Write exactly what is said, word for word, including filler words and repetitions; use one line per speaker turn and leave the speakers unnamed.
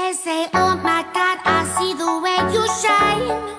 They say, oh my God, I see the way you shine.